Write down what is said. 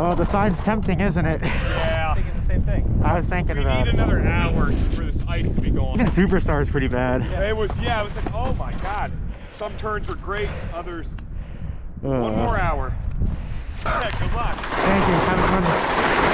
Well, the sign's tempting, isn't it? Yeah. I'm thinking the same thing. I was thinking about We it. need another hour for this ice to be going. Even Superstar is pretty bad. It was like, oh my God. Some turns were great, others. One more hour. Yeah, good luck. Thank you. Have fun.